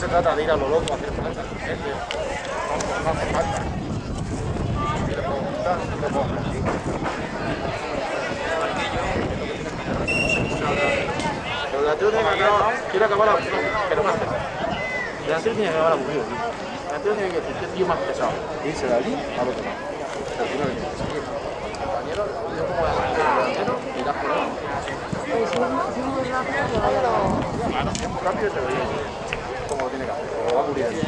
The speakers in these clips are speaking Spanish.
se trata de ir a lo loco a hacer falta. No hace falta. Si le puedo montar, si le puedo montar. Pero el delantero tiene que acabar, quiere acabar aburrido, pero más pesado. El delantero tiene que acabar aburrido, tío. El delantero tiene que decir, qué tío más pesado. Irse de allí al otro lado. Pero tiene que seguir. Compañero, yo como delantero, irás por ahí. Claro, es muy rápido y te lo digo. Como lo tiene que hacer, lo va a cubrir.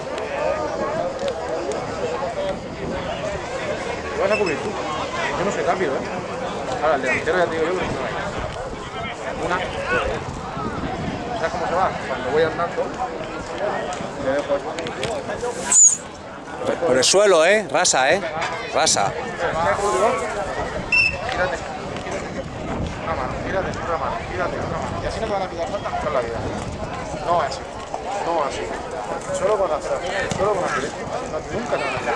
Lo vas a cubrir tú. Yo no soy rápido, ¿eh? Ahora, el delantero ya te digo yo que no hay. Una. ¿Sabes cómo se va? Cuando voy andando, le dejo esto. Por el suelo, rasa, rasa. Gírate. Una mano, gírate, otra mano, gírate, otra mano. Y así no te van a pillar falta nunca en la vida. No así. No así. Solo con hacer. Solo con hacer. Nunca te van a pillar.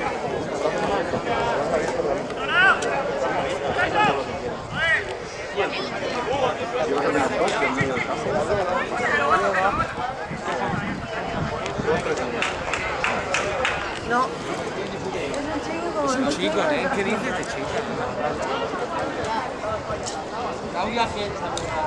No. Es un chico, ¿eh? ¿Qué dices de chico? Claudia piensa.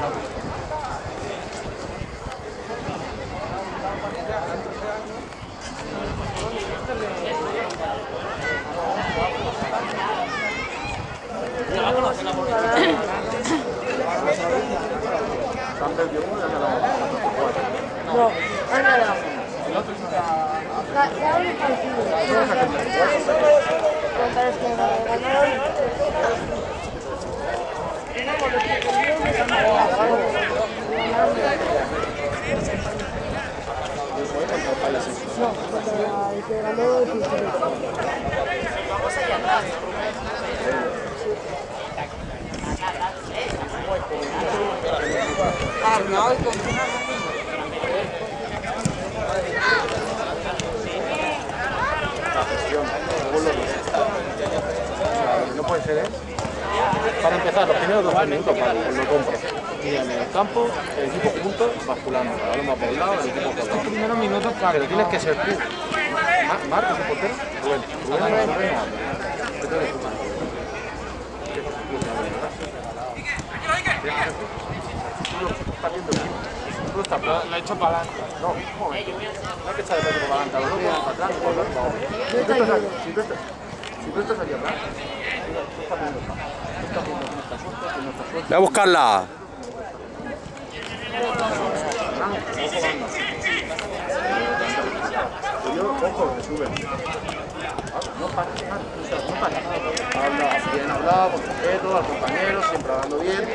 No, ándala. No puede ser, para empezar, los primeros 12 minutos lo compro. Y en el campo, el equipo juntos basculando. Cada uno por un lado, el equipo por otro. Los primeros minutos, Pero tienes que ser tú. Marcos, el portero. Rubén no habla. ¿Qué te tú? Tú estás para lo he hecho para adelante. No, un momento. No es que está de para adelante, los dos vienen para atrás, por los dos. Si tú estás aquí atrás, tú estás viendo acá. Tú estás viendo nuestra suerte y nuestra suerte. Voy a buscarla. Yo, ojo, me suben. No para, no para. Habla bien hablado, con respeto, al compañero, siempre hablando bien.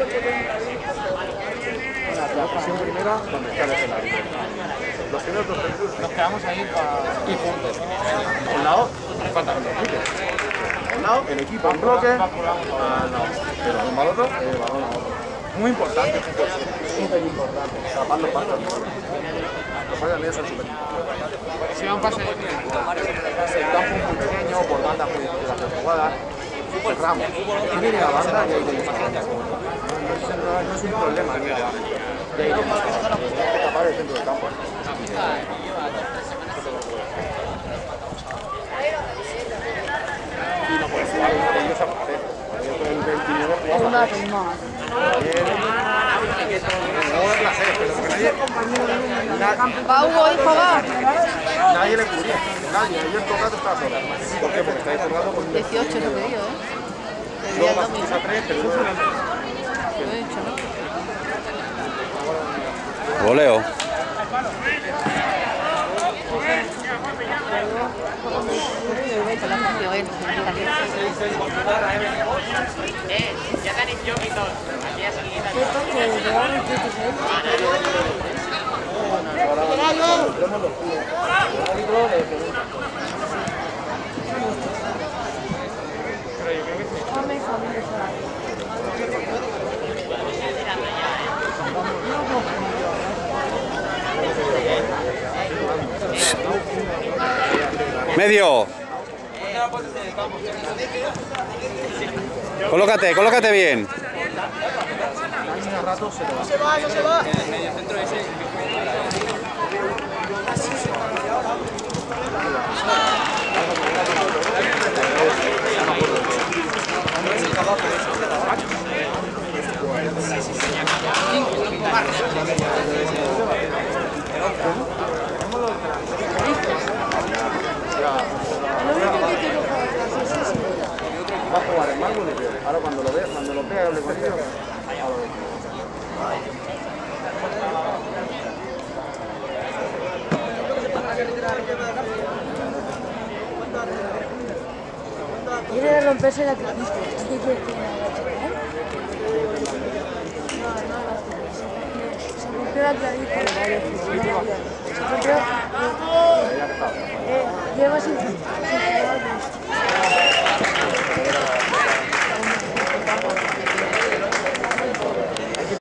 La ocasión primera, donde está el escenario. Los primeros 2 minutos Nos quedamos ahí para... y juntos. A un lado, falta que nos pique. A un lado, el equipo en bloque. Al lado. El balón al otro, el balón al otro. Muy importante, chicos. Súper importante. Tapar los pasos. Los pasos míos son súper importantes. Si va un pase de pie. El campo es muy pequeño, por bandas muy difíciles hacer jugadas. Cerramos. Tiene que ir a la banda y ahí tenéis que tapar. No es un problema ir a la banda. Y ahí tenéis que tapar el centro del campo. Y no puedes jugar una de ellos a portero. Yo con el 29 jugaba. Va Hugo, hijo, va. Nadie le cubría, nadie, ayer todo el rato estaba sola. ¿Por qué? Porque estáis jugando con 18 es lo que digo, luego pasamos a 3, pero eso es una... Lo he dicho, ¿no? Voleo. Ya tenéis yo y todo. Aquí ya salí. Medio. Colócate bien. Dani a rato se te va. No se va, no se va. En el medio centro ese. Va a jugar en Marco Limpio. Ahora cuando lo vea y hable contigo. Quiere romperse la clavícula. ¿Qué quiere que le haga? Se rompió la clavícula. Se rompió. Lleva sin jugar.